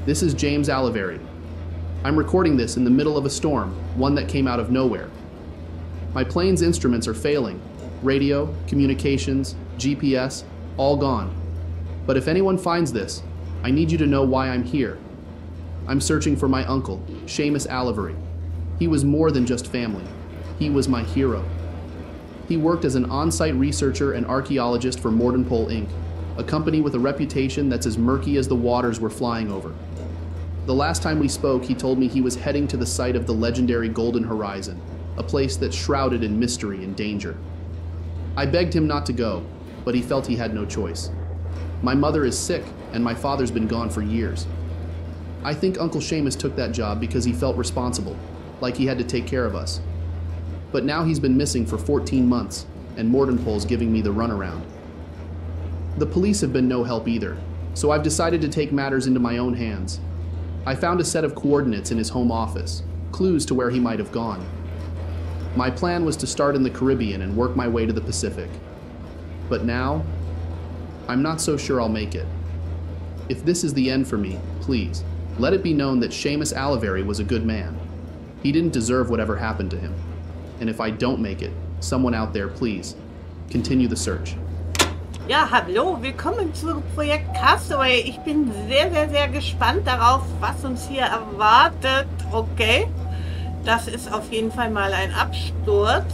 This is James Oliveri. I'm recording this in the middle of a storm, one that came out of nowhere. My plane's instruments are failing. Radio, communications, GPS, all gone. But if anyone finds this, I need you to know why I'm here. I'm searching for my uncle, Seamus Oliveri. He was more than just family. He was my hero. He worked as an on-site researcher and archaeologist for Mordenpole Inc., a company with a reputation that's as murky as the waters we're flying over. The last time we spoke, he told me he was heading to the site of the legendary Golden Horizon, a place that's shrouded in mystery and danger. I begged him not to go, but he felt he had no choice. My mother is sick, and my father's been gone for years. I think Uncle Seamus took that job because he felt responsible, like he had to take care of us. But now he's been missing for 14 months, and Mordenpole's giving me the runaround. The police have been no help either, so I've decided to take matters into my own hands. I found a set of coordinates in his home office, clues to where he might have gone. My plan was to start in the Caribbean and work my way to the Pacific. But now, I'm not so sure I'll make it. If this is the end for me, please, let it be known that Seamus Oliveri was a good man. He didn't deserve whatever happened to him. And if I don't make it, someone out there, please, continue the search. Ja, hallo, willkommen zu Projekt Castaway. Ich bin sehr, sehr, sehr gespannt darauf, was uns hier erwartet. Okay, das ist auf jeden Fall mal ein Absturz.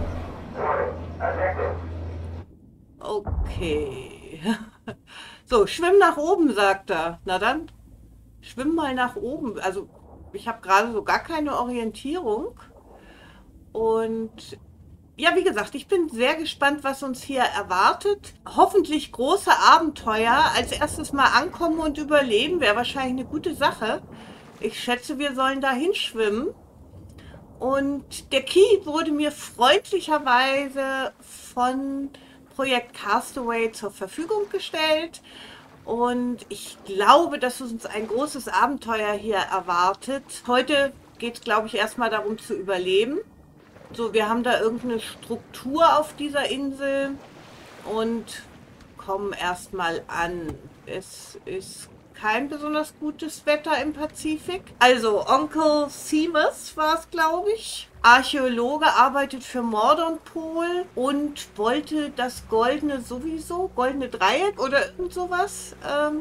Okay. So, schwimm nach oben, sagt er. Na dann, schwimm mal nach oben. Also, ich habe gerade so gar keine Orientierung. Und ja, wie gesagt, ich bin sehr gespannt, was uns hier erwartet. Hoffentlich große Abenteuer. Als erstes mal ankommen und überleben wäre wahrscheinlich eine gute Sache. Ich schätze, wir sollen da hinschwimmen. Und der Key wurde mir freundlicherweise von Projekt Castaway zur Verfügung gestellt. Und ich glaube, dass uns ein großes Abenteuer hier erwartet. Heute geht es, glaube ich, erstmal darum zu überleben. So, wir haben da irgendeine Struktur auf dieser Insel und kommen erstmal an. Es ist kein besonders gutes Wetter im Pazifik. Also, Onkel Seamus war es, glaube ich. Archäologe, arbeitet für Mordenpole und wollte das goldene goldene Dreieck oder irgend sowas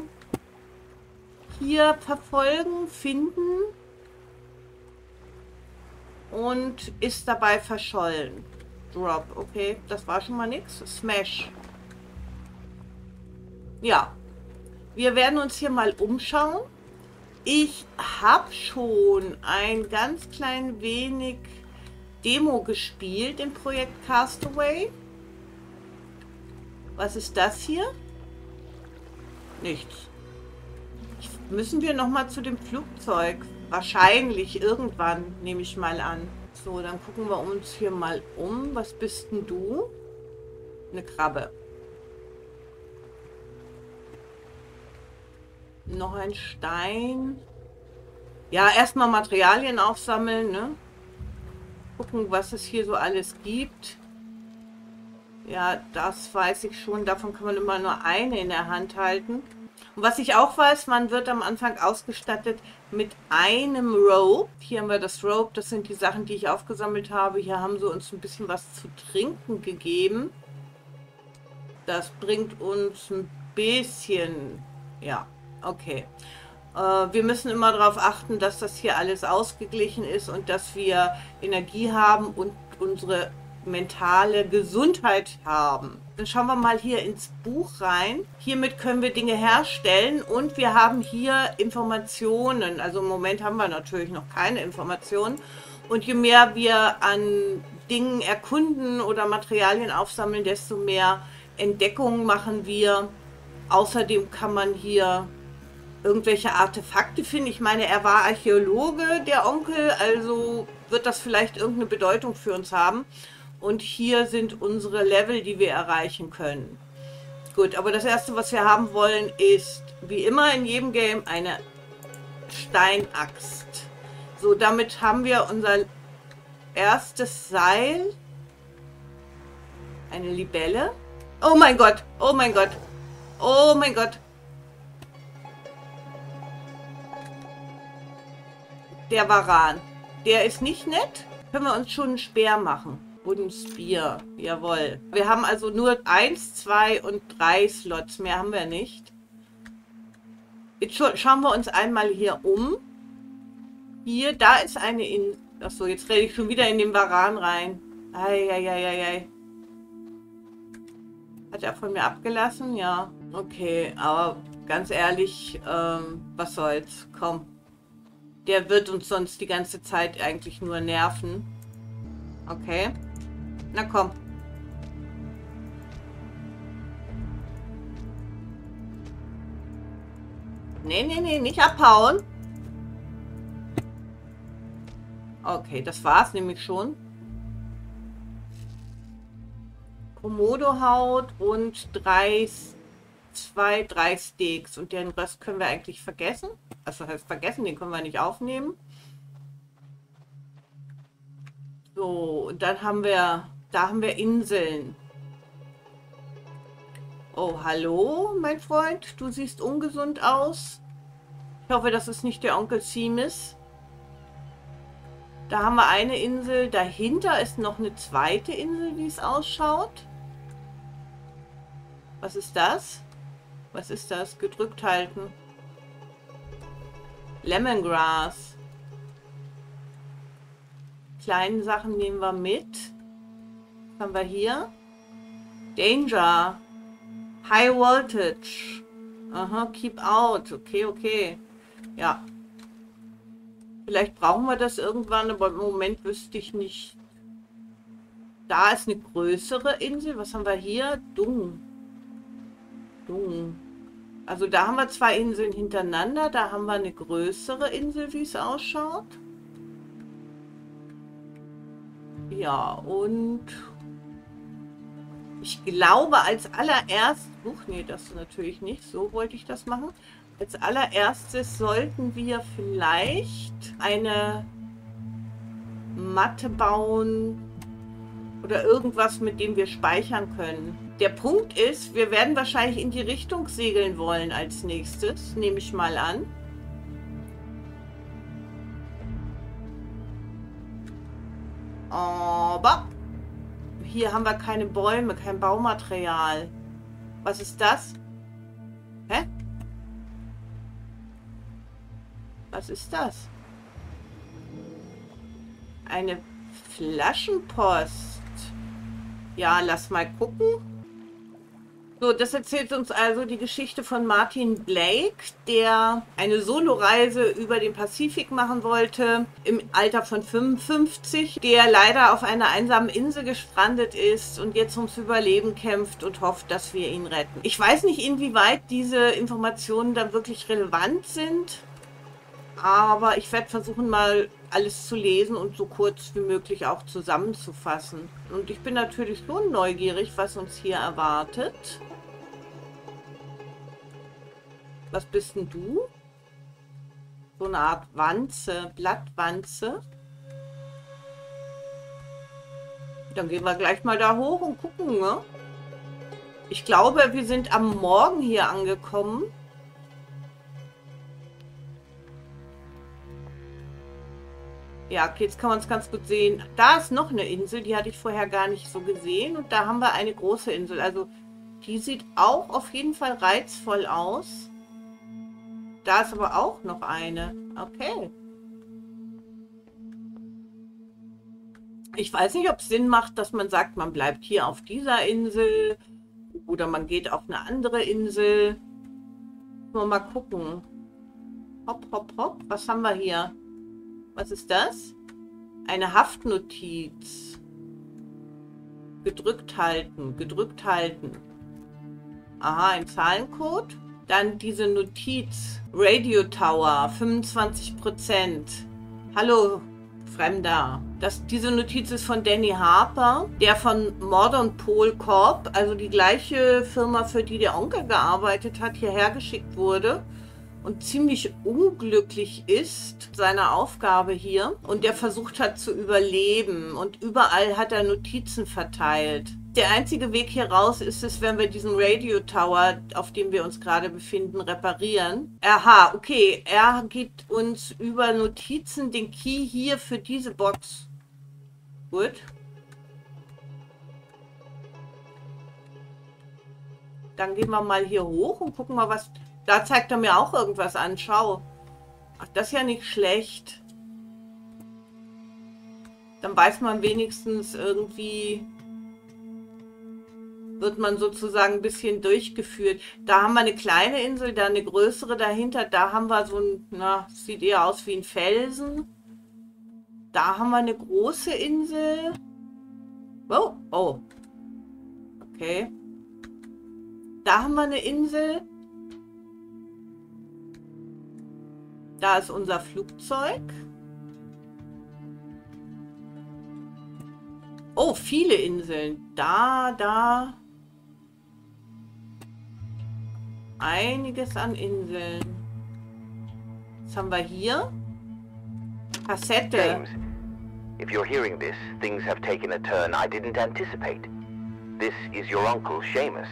hier verfolgen, finden. Und ist dabei verschollen. Drop, okay, das war schon mal nichts. Smash. Ja, wir werden uns hier mal umschauen. Ich habe schon ein ganz klein wenig Demo gespielt im Projekt Castaway. Was ist das hier? Nichts. Müssen wir noch mal zu dem Flugzeug? Wahrscheinlich irgendwann, nehme ich mal an. So, dann gucken wir uns hier mal um. Was bist denn du? Eine Krabbe. Noch ein Stein. Ja, erstmal Materialien aufsammeln, ne? Gucken, was es hier so alles gibt. Ja, das weiß ich schon. Davon kann man immer nur eine in der Hand halten. Und was ich auch weiß, man wird am Anfang ausgestattet mit einem Rope. Hier haben wir das Rope, das sind die Sachen, die ich aufgesammelt habe. Hier haben sie uns ein bisschen was zu trinken gegeben. Das bringt uns ein bisschen, ja, okay. Wir müssen immer darauf achten, dass das hier alles ausgeglichen ist und dass wir Energie haben und unsere mentale Gesundheit haben. Dann schauen wir mal hier ins Buch rein. Hiermit können wir Dinge herstellen und wir haben hier Informationen. Also im Moment haben wir natürlich noch keine Informationen. Und je mehr wir an Dingen erkunden oder Materialien aufsammeln, desto mehr Entdeckungen machen wir. Außerdem kann man hier irgendwelche Artefakte finden. Ich meine, er war Archäologe, der Onkel, also wird das vielleicht irgendeine Bedeutung für uns haben. Und hier sind unsere Level, die wir erreichen können. Gut, aber das erste, was wir haben wollen, ist, wie immer in jedem Game, eine Steinaxt. So, damit haben wir unser erstes Seil. Eine Libelle. Oh mein Gott, oh mein Gott, oh mein Gott. Der Varan. Der ist nicht nett. Können wir uns schon einen Speer machen. Wooden Spear. Jawohl. Wir haben also nur 1, 2 und 3 Slots. Mehr haben wir nicht. Jetzt schauen wir uns einmal hier um. Hier, da ist eine in... Achso, jetzt rede ich schon wieder in den Varan rein. Eieieiei. Hat er von mir abgelassen? Ja. Okay, aber ganz ehrlich, was soll's? Komm. Der wird uns sonst die ganze Zeit eigentlich nur nerven. Okay. Na komm. Nee, nee, nee, nicht abhauen. Okay, das war's nämlich schon. Komodo-Haut und 3 Steaks. Und den Rest können wir eigentlich vergessen. Also das heißt vergessen, den können wir nicht aufnehmen. So, und dann haben wir, da haben wir Inseln. Oh, hallo, mein Freund. Du siehst ungesund aus. Ich hoffe, das ist nicht der Onkel Seamus. Da haben wir eine Insel. Dahinter ist noch eine zweite Insel, wie es ausschaut. Was ist das? Was ist das? Gedrückt halten. Lemongrass. Kleine Sachen nehmen wir mit. Was haben wir hier? Danger. High Voltage. Aha, keep out. Okay, okay. Ja. Vielleicht brauchen wir das irgendwann, aber im Moment wüsste ich nicht. Da ist eine größere Insel. Was haben wir hier? Dung. Dung. Also da haben wir 2 Inseln hintereinander. Da haben wir eine größere Insel, wie es ausschaut. Ja, und ich glaube als allererst... nee, das natürlich nicht. So wollte ich das machen. Als allererstes sollten wir vielleicht eine Matte bauen oder irgendwas, mit dem wir speichern können. Der Punkt ist, wir werden wahrscheinlich in die Richtung segeln wollen als nächstes, nehme ich mal an. Aber hier haben wir keine Bäume, kein Baumaterial. Was ist das? Hä? Was ist das? Eine Flaschenpost. Ja, lass mal gucken. So, das erzählt uns also die Geschichte von Martin Blake, der eine Soloreise über den Pazifik machen wollte, im Alter von 55, der leider auf einer einsamen Insel gestrandet ist und jetzt ums Überleben kämpft und hofft, dass wir ihn retten. Ich weiß nicht, inwieweit diese Informationen da wirklich relevant sind, aber ich werde versuchen, mal alles zu lesen und so kurz wie möglich auch zusammenzufassen. Und ich bin natürlich schon neugierig, was uns hier erwartet. Was bist denn du? So eine Art Wanze, Blattwanze. Dann gehen wir gleich mal da hoch und gucken, ne? Ich glaube, wir sind am Morgen hier angekommen. Ja, okay, jetzt kann man es ganz gut sehen. Da ist noch eine Insel, die hatte ich vorher gar nicht so gesehen. Und da haben wir eine große Insel. Also die sieht auch auf jeden Fall reizvoll aus. Da ist aber auch noch eine. Okay. Ich weiß nicht, ob es Sinn macht, dass man sagt, man bleibt hier auf dieser Insel. Oder man geht auf eine andere Insel. Mal gucken. Hopp, hopp, hopp. Was haben wir hier? Was ist das? Eine Haftnotiz. Gedrückt halten, gedrückt halten. Aha, ein Zahlencode. Dann diese Notiz. Radio Tower, 25%. Hallo, Fremder. Diese Notiz ist von Danny Harper, der von Modern Pole Corp, also die gleiche Firma, für die der Onkel gearbeitet hat, hierher geschickt wurde. Und ziemlich unglücklich ist seine Aufgabe hier und der versucht hat zu überleben und überall hat er Notizen verteilt. Der einzige Weg hier raus ist es, wenn wir diesen Radio Tower, auf dem wir uns gerade befinden, reparieren. Aha, okay. Er gibt uns über Notizen den Key hier für diese Box. Gut. Dann gehen wir mal hier hoch und gucken mal, was... Da zeigt er mir auch irgendwas an. Schau. Ach, das ist ja nicht schlecht. Dann weiß man wenigstens irgendwie... Wird man sozusagen ein bisschen durchgeführt. Da haben wir eine kleine Insel, da eine größere dahinter. Da haben wir so ein, na, sieht eher aus wie ein Felsen. Da haben wir eine große Insel. Oh, oh. Okay. Da haben wir eine Insel. Da ist unser Flugzeug. Oh, viele Inseln. Da. Einiges an Inseln. Was haben wir hier? Kassette. James, if you're hearing this, things have taken a turn I didn't anticipate. This is your uncle, Seamus.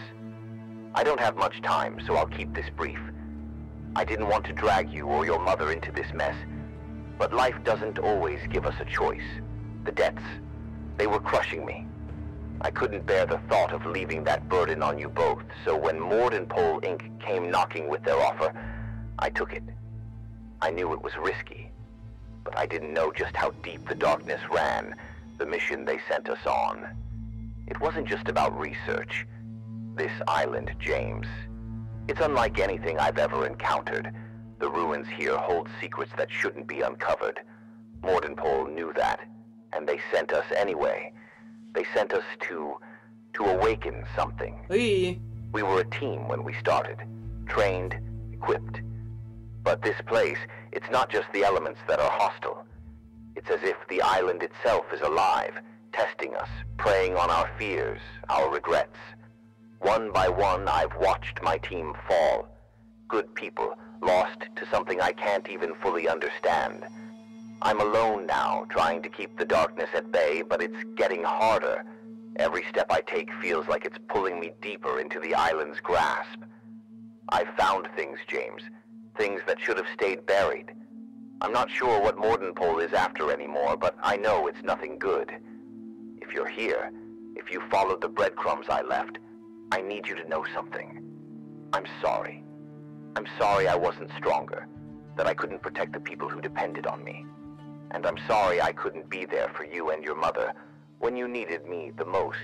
I don't have much time, so I'll keep this brief. I didn't want to drag you or your mother into this mess, but life doesn't always give us a choice. The debts, they were crushing me. I couldn't bear the thought of leaving that burden on you both, so when Mordenpole Inc. came knocking with their offer, I took it. I knew it was risky, but I didn't know just how deep the darkness ran, the mission they sent us on. It wasn't just about research. This island, James, it's unlike anything I've ever encountered. The ruins here hold secrets that shouldn't be uncovered. Mordenpole knew that, and they sent us anyway. They sent us to awaken something. Ui. We were a team when we started, trained, equipped. But this place, it's not just the elements that are hostile. It's as if the island itself is alive, testing us, preying on our fears, our regrets. One by one, I've watched my team fall. Good people, lost to something I can't even fully understand. I'm alone now, trying to keep the darkness at bay, but it's getting harder. Every step I take feels like it's pulling me deeper into the island's grasp. I've found things, James. Things that should have stayed buried. I'm not sure what Mordenpole is after anymore, but I know it's nothing good. If you're here, if you followed the breadcrumbs I left, I need you to know something. I'm sorry. I'm sorry I wasn't stronger, that I couldn't protect the people who depended on me. And I'm sorry I couldn't be there for you and your mother when you needed me the most.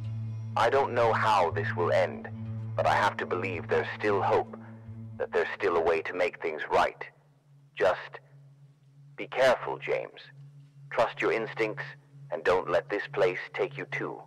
I don't know how this will end, but I have to believe there's still hope, that there's still a way to make things right. Just be careful, James. Trust your instincts and don't let this place take you too.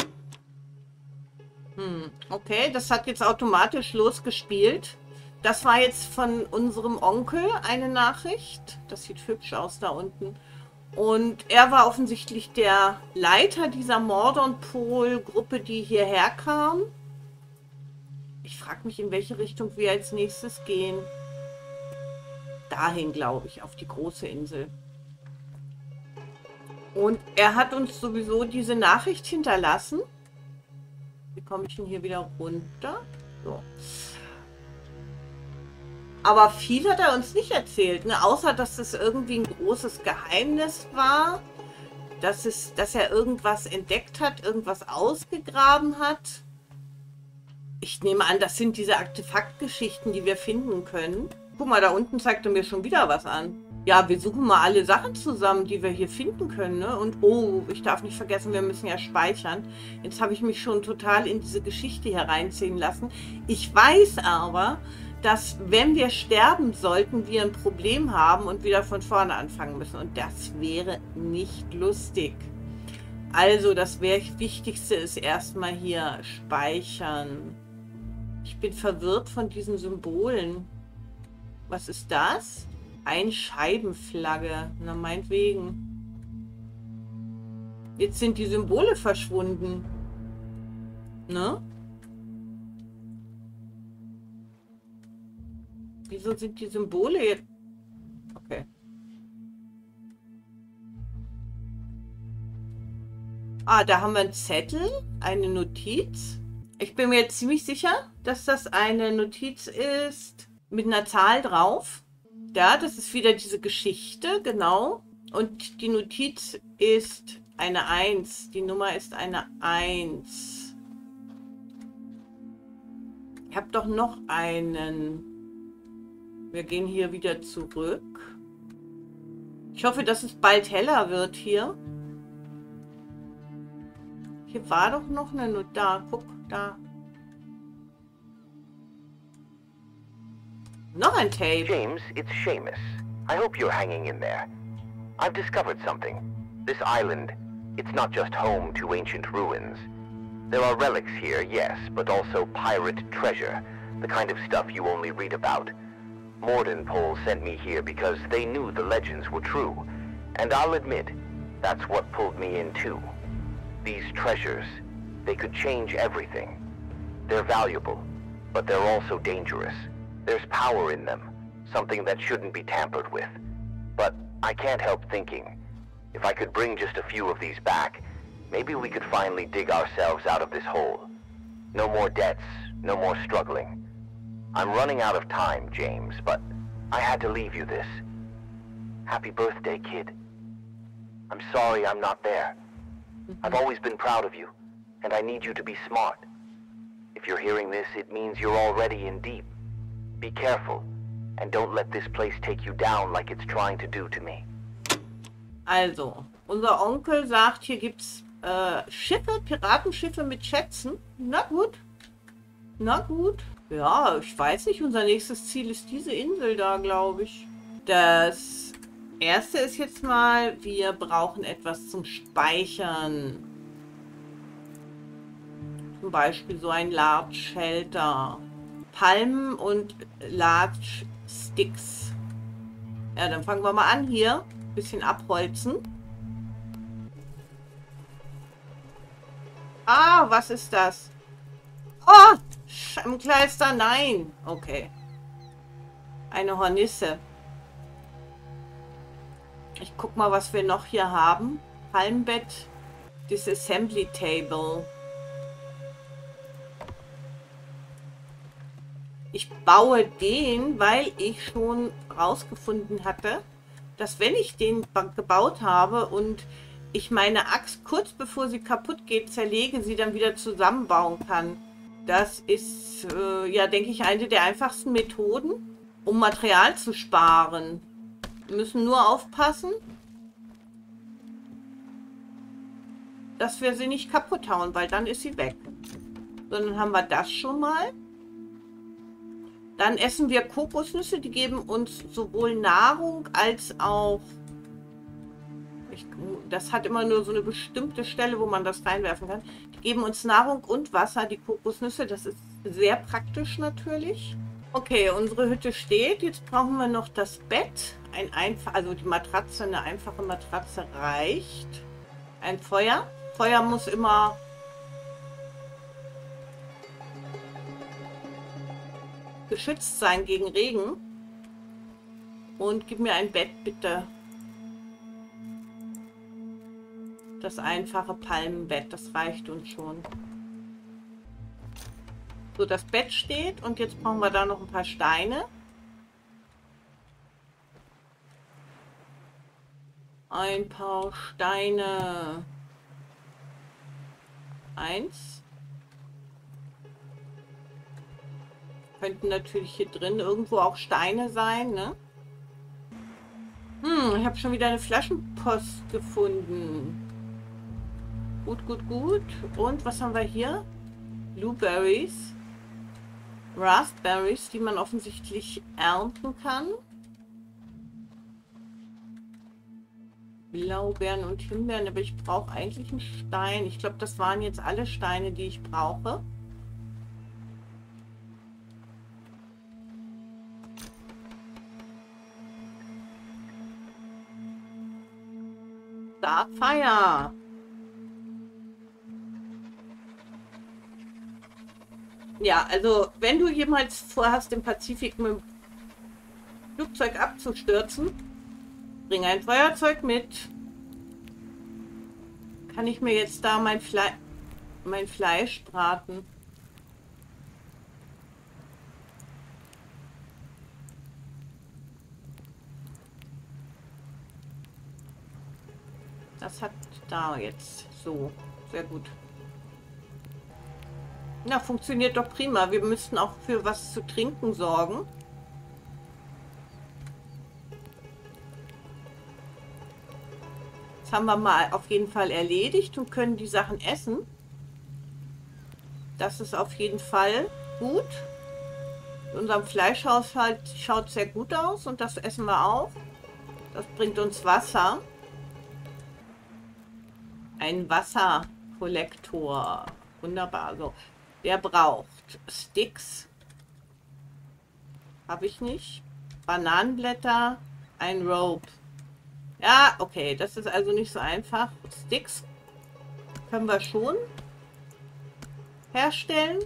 Okay, das hat jetzt automatisch losgespielt. Das war jetzt von unserem Onkel eine Nachricht. Das sieht hübsch aus da unten. Und er war offensichtlich der Leiter dieser Mordenpole-Gruppe, die hierher kam. Ich frage mich, in welche Richtung wir als nächstes gehen. Dahin, glaube ich, auf die große Insel. Und er hat uns sowieso diese Nachricht hinterlassen. Wie komme ich denn hier wieder runter? So. Aber viel hat er uns nicht erzählt, ne? Außer, dass es irgendwie ein großes Geheimnis war, dass er irgendwas entdeckt hat, irgendwas ausgegraben hat. Ich nehme an, das sind diese Artefaktgeschichten, die wir finden können. Guck mal, da unten zeigt er mir schon wieder was an. Ja, wir suchen mal alle Sachen zusammen, die wir hier finden können, ne? Und oh, ich darf nicht vergessen, wir müssen ja speichern. Jetzt habe ich mich schon total in diese Geschichte hereinziehen lassen. Ich weiß aber, dass, wenn wir sterben sollten, wir ein Problem haben und wieder von vorne anfangen müssen. Und das wäre nicht lustig. Also, das Wichtigste ist erstmal hier speichern. Ich bin verwirrt von diesen Symbolen. Was ist das? Einscheibenflagge. Na, meinetwegen. Jetzt sind die Symbole verschwunden. Ne? Wieso sind die Symbole jetzt... Okay. Ah, da haben wir einen Zettel, eine Notiz. Ich bin mir jetzt ziemlich sicher, dass das eine Notiz ist mit einer Zahl drauf. Ja, das ist wieder diese Geschichte, genau. Und die Notiz ist eine 1. Die Nummer ist eine 1. Ich habe doch noch einen. Wir gehen hier wieder zurück. Ich hoffe, dass es bald heller wird hier. Hier war doch noch eine Notiz. Da, guck, da. Noch ein Tape. James, it's Seamus. I hope you're hanging in there. I've discovered something. This island, it's not just home to ancient ruins. There are relics here, yes, but also pirate treasure, the kind of stuff you only read about. Mordenpole sent me here because they knew the legends were true, and I'll admit, that's what pulled me in too. These treasures, they could change everything. They're valuable, but they're also dangerous. There's power in them, something that shouldn't be tampered with. But I can't help thinking, if I could bring just a few of these back, maybe we could finally dig ourselves out of this hole. No more debts, no more struggling. I'm running out of time, James, but I had to leave you this. Happy birthday, kid. I'm sorry I'm not there. I've always been proud of you, and I need you to be smart. If you're hearing this, it means you're already in deep. Be careful, and don't let this place take you down like it's trying to do to me. Also, unser Onkel sagt, hier gibt's Schiffe, Piratenschiffe mit Schätzen. Na gut. Na gut. Ja, ich weiß nicht, unser nächstes Ziel ist diese Insel da, glaube ich. Das erste ist jetzt mal, wir brauchen etwas zum Speichern. Zum Beispiel so ein Large Shelter. Palmen und Large Sticks. Ja, dann fangen wir mal an hier. Ein bisschen abholzen. Ah, was ist das? Oh, Scheibenkleister, nein. Okay. Eine Hornisse. Ich guck mal, was wir noch hier haben. Palmbett. Disassembly Table. Ich baue den, weil ich schon rausgefunden hatte, dass wenn ich den gebaut habe und ich meine Axt kurz bevor sie kaputt geht zerlege, sie dann wieder zusammenbauen kann. Das ist, ja, denke ich, eine der einfachsten Methoden, um Material zu sparen. Wir müssen nur aufpassen, dass wir sie nicht kaputt hauen, weil dann ist sie weg. So, dann haben wir das schon mal. Dann essen wir Kokosnüsse, die geben uns sowohl Nahrung als auch... das hat immer nur so eine bestimmte Stelle, wo man das reinwerfen kann. Die geben uns Nahrung und Wasser, die Kokosnüsse. Das ist sehr praktisch natürlich. Okay, unsere Hütte steht. Jetzt brauchen wir noch das Bett. Also die Matratze, eine einfache Matratze reicht. Ein Feuer. Feuer muss immer... geschützt sein gegen Regen. Und gib mir ein Bett, bitte. Das einfache Palmenbett, das reicht uns schon. So, das Bett steht und jetzt brauchen wir da noch ein paar Steine. Ein paar Steine. 1. Könnten natürlich hier drin irgendwo auch Steine sein, ne? Ich habe schon wieder eine Flaschenpost gefunden. Gut, gut, gut. Und was haben wir hier? Blueberries. Raspberries, die man offensichtlich ernten kann. Blaubeeren und Himbeeren, aber ich brauche eigentlich einen Stein. Ich glaube, das waren jetzt alle Steine, die ich brauche. Starfire. Ja, also wenn du jemals vorhast, den Pazifik mit dem Flugzeug abzustürzen, bring ein Feuerzeug mit. Kann ich mir jetzt da mein Fleisch braten? Das hat da jetzt so. Sehr gut. Na, funktioniert doch prima. Wir müssten auch für was zu trinken sorgen. Das haben wir mal auf jeden Fall erledigt und können die Sachen essen. Das ist auf jeden Fall gut. In unserem Fleischhaushalt schaut sehr gut aus und das essen wir auch. Das bringt uns Wasser. Ein Wasserkollektor. Wunderbar. So. Der braucht Sticks. Habe ich nicht. Bananenblätter. Ein Rope. Ja, okay. Das ist also nicht so einfach. Sticks können wir schon herstellen.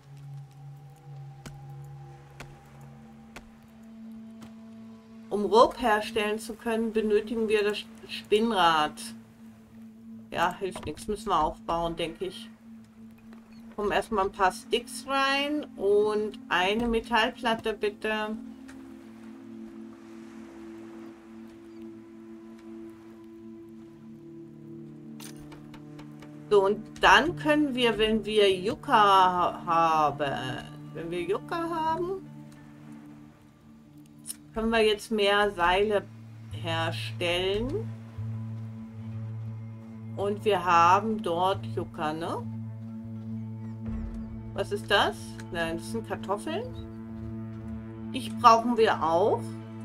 Um Rope herstellen zu können, benötigen wir das Spinnrad. Ja, hilft nichts. Müssen wir aufbauen, denke ich. Kommen erstmal ein paar Sticks rein und eine Metallplatte bitte. So, und dann können wir, wenn wir Yucca haben, können wir jetzt mehr Seile herstellen. Und wir haben dort Yucca, ne? Was ist das? Nein, das sind Kartoffeln. Die brauchen wir auch.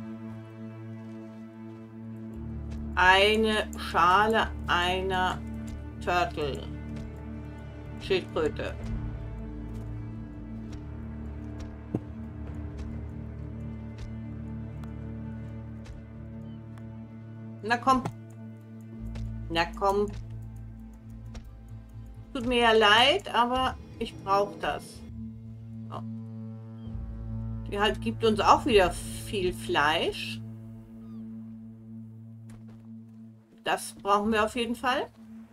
Eine Schale einer Turtle. Schildkröte. Na komm. Na komm. Tut mir ja leid, aber ich brauche das. So. Die halt gibt uns auch wieder viel Fleisch. Das brauchen wir auf jeden Fall.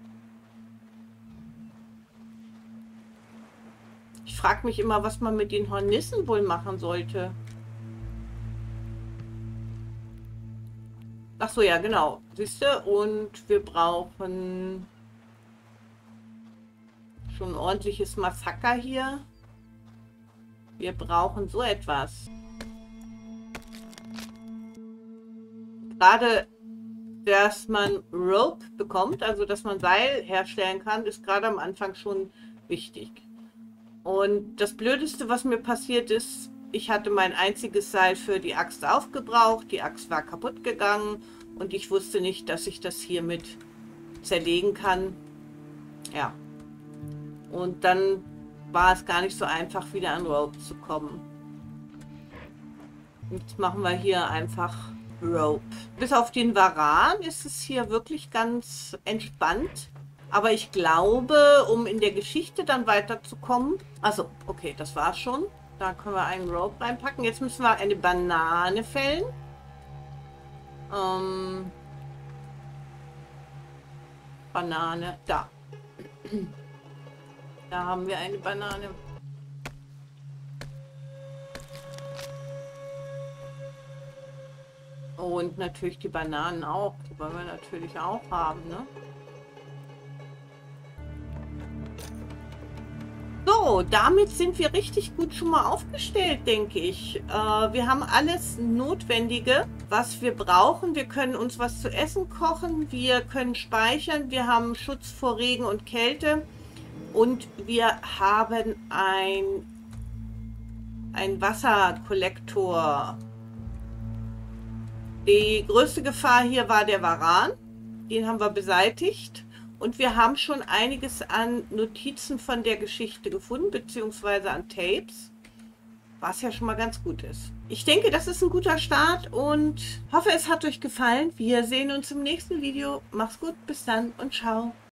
Ich frage mich immer, was man mit den Hornissen wohl machen sollte. Ach so, ja, genau. Siehst du? Und wir brauchen schon ein ordentliches Massaker hier. Wir brauchen so etwas. Gerade, dass man Rope bekommt, also dass man Seil herstellen kann, ist gerade am Anfang schon wichtig. Und das Blödeste, was mir passiert ist, ich hatte mein einziges Seil für die Axt aufgebraucht. Die Axt war kaputt gegangen und ich wusste nicht, dass ich das hiermit zerlegen kann. Ja. Und dann war es gar nicht so einfach, wieder an Rope zu kommen. Jetzt machen wir hier einfach Rope. Bis auf den Varan ist es hier wirklich ganz entspannt. Aber ich glaube, um in der Geschichte dann weiterzukommen... Also, okay, das war's schon. Da können wir einen Rope reinpacken. Jetzt müssen wir eine Banane fällen. Banane, da. Da haben wir eine Banane. Und natürlich die Bananen auch. Die wollen wir natürlich auch haben, ne? So, damit sind wir richtig gut schon mal aufgestellt, denke ich. Wir haben alles Notwendige, was wir brauchen. Wir können uns was zu essen kochen, wir können speichern, wir haben Schutz vor Regen und Kälte und wir haben ein Wasserkollektor. Die größte Gefahr hier war der Varan. Den haben wir beseitigt. Und wir haben schon einiges an Notizen von der Geschichte gefunden, beziehungsweise an Tapes, was ja schon mal ganz gut ist. Ich denke, das ist ein guter Start und hoffe, es hat euch gefallen. Wir sehen uns im nächsten Video. Macht's gut, bis dann und ciao.